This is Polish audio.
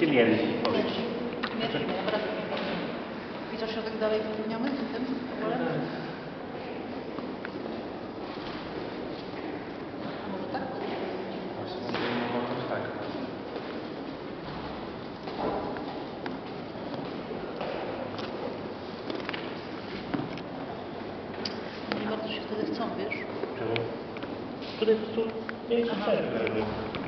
się mierzyć. Mierzymy, teraz widzisz środek dalej wypełniamy tym polem? A może tak? Nie bardzo się wtedy chcą, wiesz? Czemu? Tutaj po prostu nie jest przerwy.